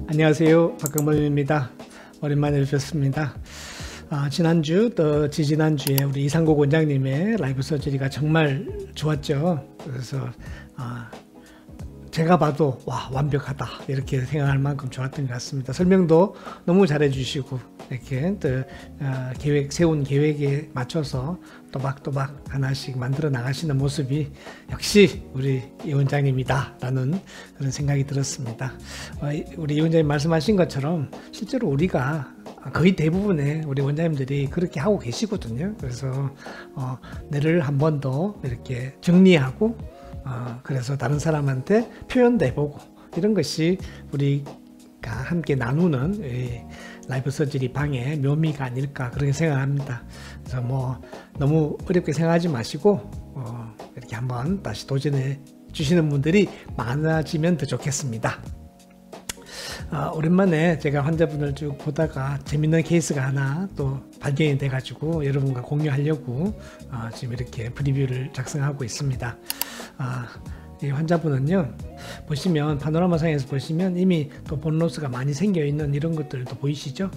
안녕하세요. 박경범입니다. 오랜만에 뵙습니다. 지난주 또 지지난주에 우리 이상국 원장님의 라이브 서저리가 정말 좋았죠. 그래서 제가 봐도 와, 완벽하다 이렇게 생각할 만큼 좋았던 것 같습니다. 설명도 너무 잘해 주시고 이렇게 또 세운 계획에 맞춰서 또박또박 하나씩 만들어 나가시는 모습이 역시 우리 이 원장님이다 라는 그런 생각이 들었습니다. 우리 이 원장님 말씀하신 것처럼 실제로 우리가 거의 대부분의 우리 원장님들이 그렇게 하고 계시거든요. 그래서 뇌를 한 번 더 이렇게 정리하고 그래서 다른 사람한테 표현도 해보고 이런 것이 우리가 함께 나누는 라이브 서저리 방의 묘미가 아닐까 그렇게 생각합니다. 그래서 뭐 너무 어렵게 생각하지 마시고 이렇게 한번 다시 도전해 주시는 분들이 많아지면 더 좋겠습니다. 오랜만에 제가 환자분을 쭉 보다가 재밌는 케이스가 하나 또 발견이 돼 가지고 여러분과 공유하려고 지금 이렇게 프리뷰를 작성하고 있습니다. 이 환자분은요, 보시면 파노라마상에서 보시면 이미 또 본로스가 많이 생겨 있는 이런 것들도 보이시죠?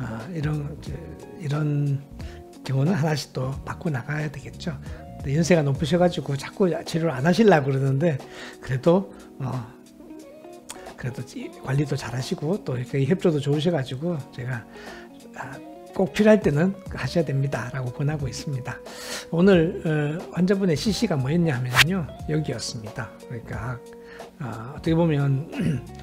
이런 경우는 하나씩 또 바꿔 나가야 되겠죠. 연세가 높으셔가지고 자꾸 치료를 안 하시려고 그러는데 그래도 관리도 잘 하시고 또 이렇게 협조도 좋으셔가지고 제가 꼭 필요할 때는 하셔야 됩니다 라고 권하고 있습니다. 오늘 환자분의 CC가 뭐였냐 하면요, 여기였습니다. 그러니까 어떻게 보면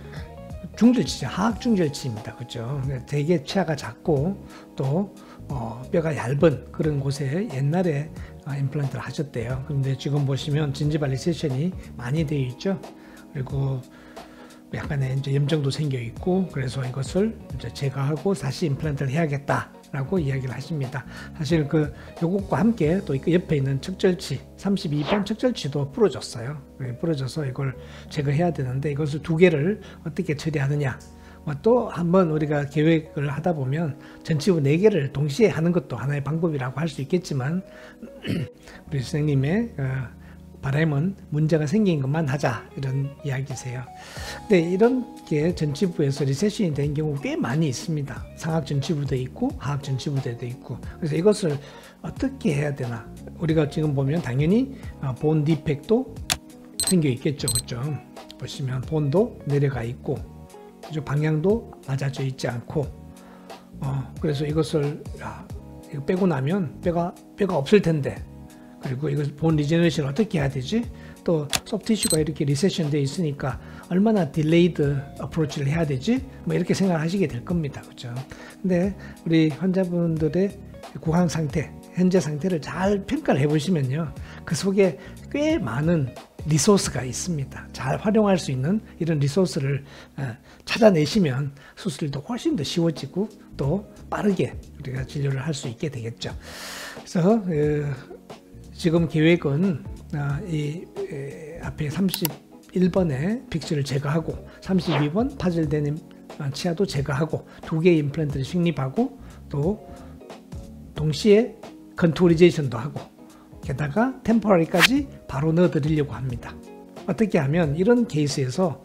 중절치죠. 하악 중절치입니다. 그죠? 되게 치아가 작고 또 뼈가 얇은 그런 곳에 옛날에 임플란트를 하셨대요. 그런데 지금 보시면 진지발 리세션이 많이 되어 있죠. 그리고 약간의 이제 염증도 생겨 있고, 그래서 이것을 이제 제거하고 다시 임플란트를 해야겠다라고 이야기를 하십니다. 사실 요것과 함께 또 옆에 있는 척절치 32번 척절치도 부러졌어요. 부러져서 이걸 제거해야 되는데 이것을 두 개를 어떻게 처리하느냐. 또 한번 우리가 계획을 하다 보면 전치부 4개를 동시에 하는 것도 하나의 방법이라고 할 수 있겠지만 우리 선생님의 바람은 문제가 생긴 것만 하자 이런 이야기세요. 근데 이런 게 전치부에서 리세션이 된 경우 꽤 많이 있습니다. 상악 전치부도 있고 하악 전치부도 있고. 그래서 이것을 어떻게 해야 되나. 우리가 지금 보면 당연히 본 디펙도 생겨 있겠죠. 그렇죠? 보시면 본도 내려가 있고 방향도 맞아져 있지 않고 그래서 이것을 이거 빼고 나면 뼈가 없을 텐데, 그리고 이걸 본 리제너레이션 어떻게 해야 되지? 또 소프티슈가 이렇게 리세션 되어 있으니까 얼마나 딜레이드 어프로치를 해야 되지? 뭐 이렇게 생각하시게 될 겁니다. 그렇죠? 근데 우리 환자분들의 구강 상태, 현재 상태를 잘 평가를 해 보시면요, 그 속에 꽤 많은 리소스가 있습니다. 잘 활용할 수 있는 이런 리소스를 찾아내시면 수술도 훨씬 더 쉬워지고 또 빠르게 우리가 진료를 할 수 있게 되겠죠. 그래서 지금 계획은 이 앞에 31번의 픽스를 제거하고 32번 파절되는 치아도 제거하고 2개의 임플란트를 식립하고 또 동시에 컨투리제이션도 하고 게다가 템포러리까지 바로 넣어 드리려고 합니다. 어떻게 하면 이런 케이스에서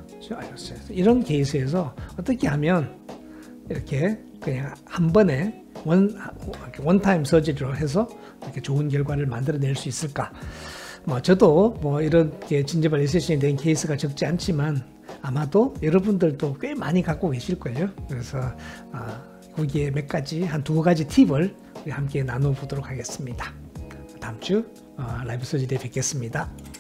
어떻게 하면 이렇게 그냥 한 번에 원타임 서저리로 해서 이렇게 좋은 결과를 만들어낼 수 있을까? 저도 이렇게 진지발 리세션이 된 케이스가 적지 않지만 아마도 여러분들도 꽤 많이 갖고 계실 거예요. 그래서 거기에 몇 가지, 한 2가지 팁을 우리 함께 나눠보도록 하겠습니다. 다음 주 라이브 서저리에 뵙겠습니다.